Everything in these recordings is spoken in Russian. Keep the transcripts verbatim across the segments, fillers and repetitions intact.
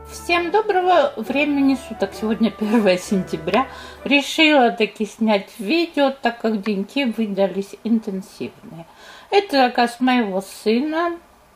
Всем доброго времени суток. Сегодня первое сентября. Решила таки снять видео, так как деньки выдались интенсивные. Это заказ моего сына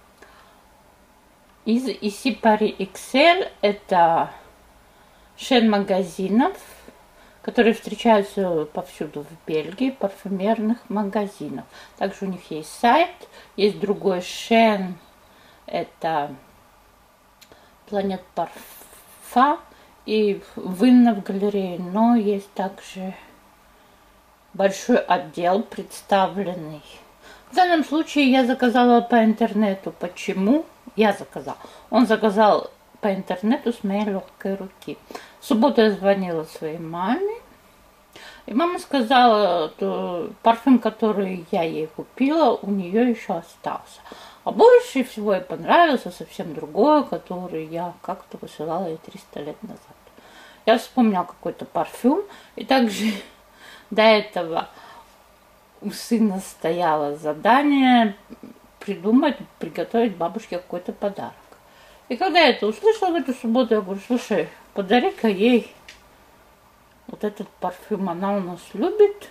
из Ici Paris икс эль. Это шен магазинов, которые встречаются повсюду в Бельгии, парфюмерных магазинов. Также у них есть сайт, есть другой шен, это Планет Парфа и Винна в галерее, но есть также большой отдел представленный. В данном случае я заказала по интернету. Почему я заказала? Он заказал по интернету с моей легкой руки. В субботу я звонила своей маме, и мама сказала, что парфюм, который я ей купила, у нее еще остался. А больше всего ей понравился совсем другой, который я как-то высылала ей триста лет назад. Я вспомнила какой-то парфюм, и также до этого у сына стояло задание придумать, приготовить бабушке какой-то подарок. И когда я это услышала в эту субботу, я говорю: слушай, подари-ка ей вот этот парфюм, она у нас любит.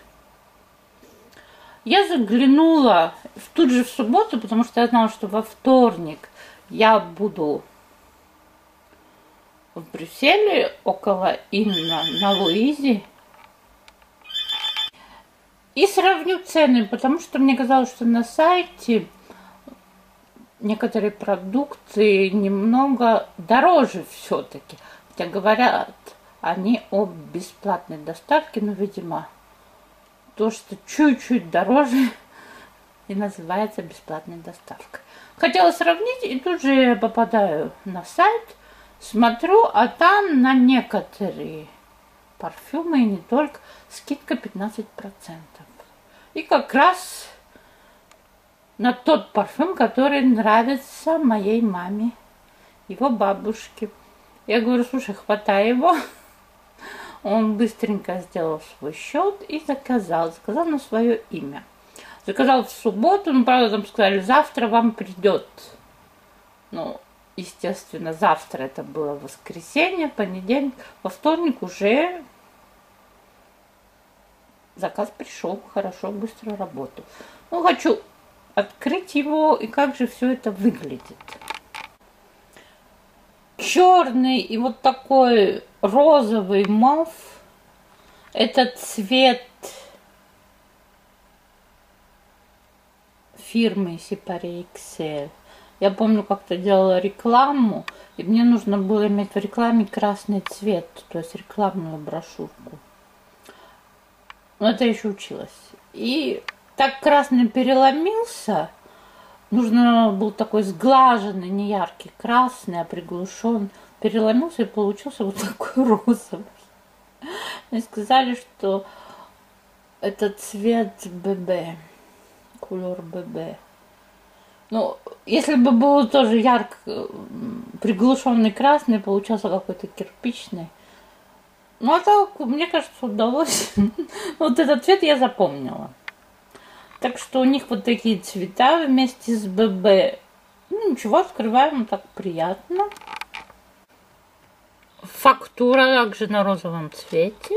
Я заглянула тут же в субботу, потому что я знала, что во вторник я буду в Брюсселе около Инна на Луизе. И сравню цены, потому что мне казалось, что на сайте некоторые продукты немного дороже все-таки. Хотя говорят они о бесплатной доставке, но, видимо, то, что чуть-чуть дороже, и называется бесплатной доставкой. Хотела сравнить, и тут же я попадаю на сайт, смотрю, а там на некоторые парфюмы, и не только, скидка пятнадцать процентов. И как раз на тот парфюм, который нравится моей маме, его бабушке. Я говорю: слушай, хватай его. Он быстренько сделал свой счет и заказал. Заказал на свое имя. Заказал в субботу, ну, правда, там сказали, завтра вам придет. Ну, естественно, завтра это было воскресенье, понедельник. Во вторник уже заказ пришел, хорошо, быстро работал. Ну, хочу открыть его, и как же все это выглядит. Черный и вот такой розовый маув. Это цвет фирмы Ici Paris икс эль. Я помню, как-то делала рекламу, и мне нужно было иметь в рекламе красный цвет, то есть рекламную брошюрку. Но это еще училась. И так красный переломился, нужно был такой сглаженный, не яркий красный, а приглушен. Переломился и получился вот такой розовый. Мне сказали, что это цвет ББ, кулер ББ. Ну, если бы был тоже ярко приглушенный красный, получался какой-то кирпичный. Ну, а так, мне кажется, удалось. Вот этот цвет я запомнила. Так что у них вот такие цвета вместе с ББ. Ну, ничего, открываем, так приятно. Фактура также на розовом цвете.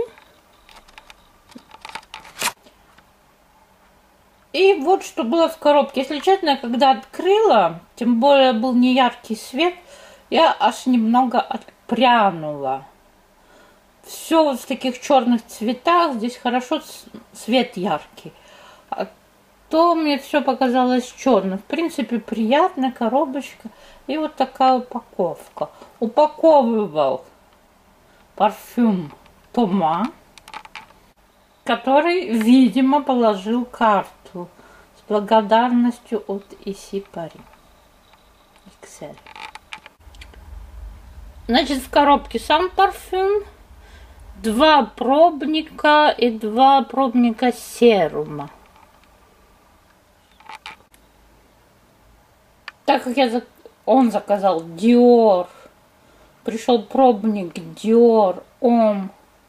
И вот что было в коробке. Если честно, когда открыла, тем более был неяркий свет, я аж немного отпрянула. Все вот в таких черных цветах, здесь хорошо свет яркий. А то мне все показалось черным. В принципе, приятная коробочка. И вот такая упаковка. Упаковывал парфюм Тома, который, видимо, положил карту с благодарностью от Ici Paris икс эль. Значит, в коробке сам парфюм, два пробника и два пробника серума. Так как я, он заказал Dior, пришел пробник Dior Homme.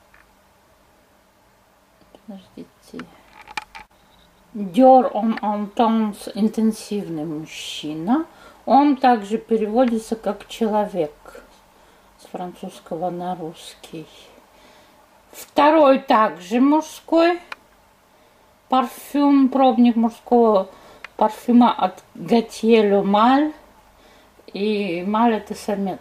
Подождите. Dior Homme Intense, интенсивный мужчина. Он также переводится как человек. с французского на русский. Второй также мужской парфюм, пробник мужского парфюма от Gaultier Le Male. И Маль это самец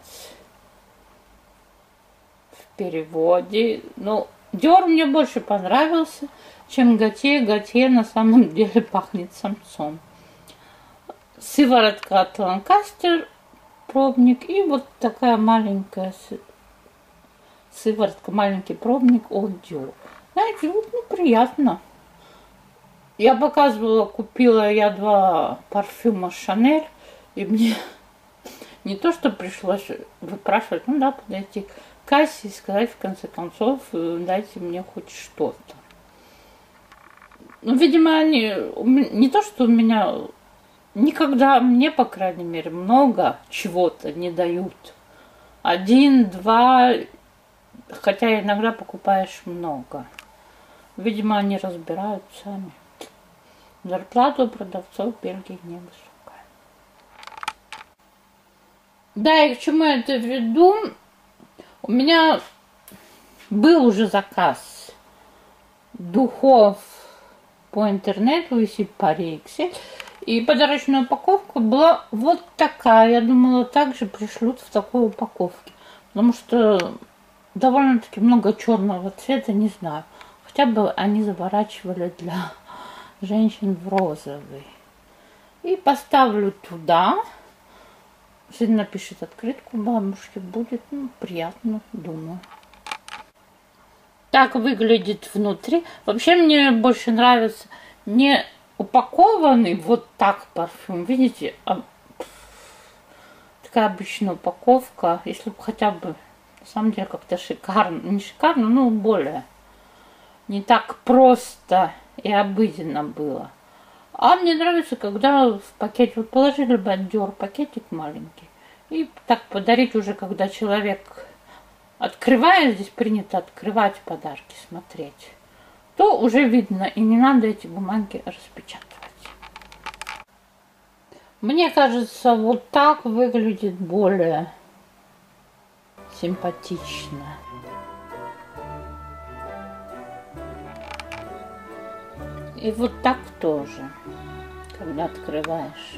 в переводе. Ну, Dior мне больше понравился, чем Gaultier. Gaultier на самом деле пахнет самцом. Сыворотка от Lancaster, пробник. И вот такая маленькая сыворотка, маленький пробник от Dior. Знаете, вот ну, приятно. Я показывала, купила я два парфюма Chanel, и мне не то, что пришлось выпрашивать, ну да, подойти к кассе и сказать, в конце концов, дайте мне хоть что-то. Ну, видимо, они, не то, что у меня, никогда мне, по крайней мере, много чего-то не дают. Один, два, хотя иногда покупаешь много. Видимо, они разбирают сами. Зарплата у продавцов в Бельгии невысокая. Да, и к чему я это веду? У меня был уже заказ духов по интернету из Paris Excel. И подарочная упаковка была вот такая. Я думала, также пришлют в такой упаковке. Потому что довольно-таки много черного цвета, не знаю. Хотя бы они заворачивали для женщин в розовый. И поставлю туда. Сегодня напишет открытку бабушке. Будет ну, приятно, думаю. Так выглядит внутри. Вообще мне больше нравится не упакованный вот так парфюм. Видите? А, такая обычная упаковка. Если бы хотя бы на самом деле как-то шикарно. Не шикарно, но более. Не так просто и обыденно было. А мне нравится, когда в пакете, вот положили бы от Dior пакетик маленький, и так подарить уже, когда человек открывает, здесь принято открывать подарки, смотреть, то уже видно, и не надо эти бумаги распечатывать. Мне кажется, вот так выглядит более симпатично. И вот так тоже, когда открываешь.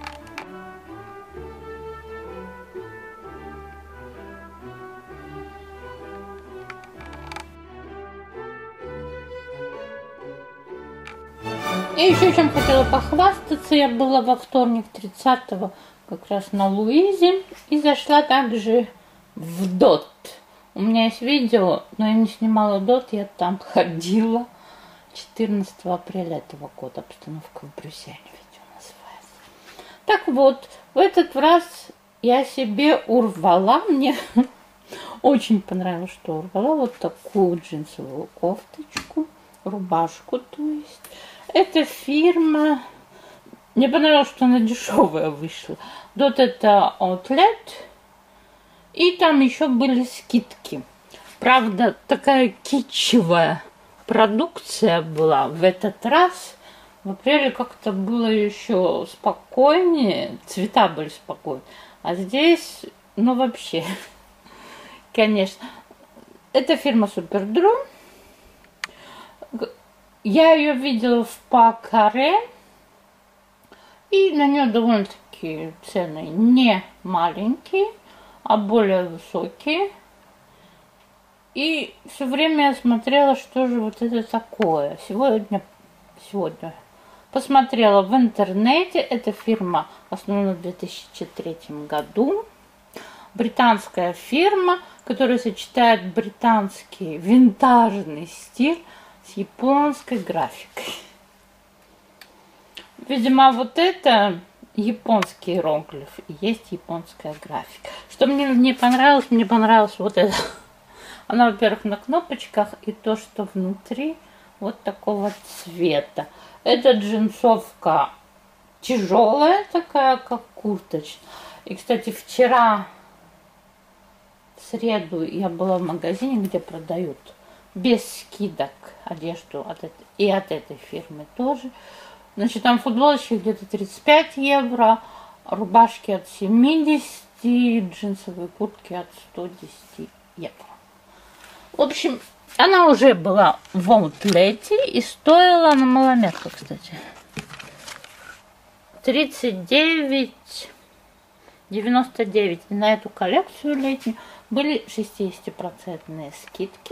И еще чем хотела похвастаться, я была во вторник тридцатого как раз на Луизе и зашла также в Дот. У меня есть видео, но я не снимала Дот, я там ходила. четырнадцатого апреля этого года, обстановка в Брюсселе, видео называется. Так вот, в этот раз я себе урвала, мне очень понравилось, что урвала вот такую джинсовую кофточку, рубашку, то есть. Эта фирма, мне понравилось, что она дешевая вышла. Дот это Outlet, и там еще были скидки. Правда, такая китчевая продукция была в этот раз. В апреле как-то было еще спокойнее, цвета были спокойные. А здесь, ну вообще, конечно. Это фирма Superdrug. Я ее видела в Пакаре. И на нее довольно-таки цены не маленькие, а более высокие. И все время я смотрела, что же вот это такое. Сегодня, сегодня посмотрела в интернете. Эта фирма основана в две тысячи третьем году. Британская фирма, которая сочетает британский винтажный стиль с японской графикой. Видимо, вот это японский иероглиф и есть японская графика. Что мне не понравилось, мне понравилось вот это. Она, во-первых, на кнопочках, и то, что внутри вот такого цвета. Эта джинсовка тяжелая такая, как курточка. И, кстати, вчера, в среду, я была в магазине, где продают без скидок одежду от этой, и от этой фирмы тоже. Значит, там футболочки где-то тридцать пять евро, рубашки от семидесяти, и джинсовые куртки от ста десяти евро. В общем, она уже была в аутлете и стоила на маломерку, кстати, тридцать девять девяносто девять. И на эту коллекцию летнюю были шестидесятипроцентные скидки.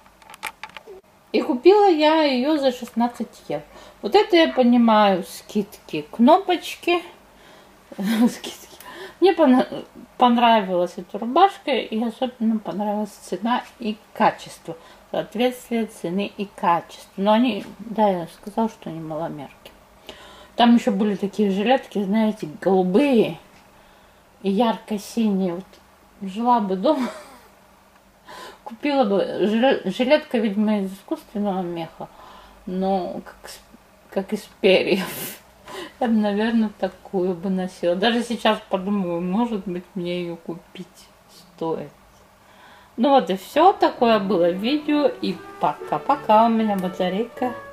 И купила я ее за шестнадцать евро. Вот это я понимаю, скидки, кнопочки, скидки. Мне понравилась эта рубашка, и особенно понравилась цена и качество. Соответствие цены и качества. Но они, да, я сказала, что они маломерки. Там еще были такие жилетки, знаете, голубые и ярко-синие. Вот жила бы дома, купила бы. Жилетка, видимо, из искусственного меха, но как, как из перьев. Я бы, наверное, такую бы носила. Даже сейчас подумаю, может быть, мне ее купить стоит. Ну вот и все. Такое было видео. И пока-пока. У меня батарейка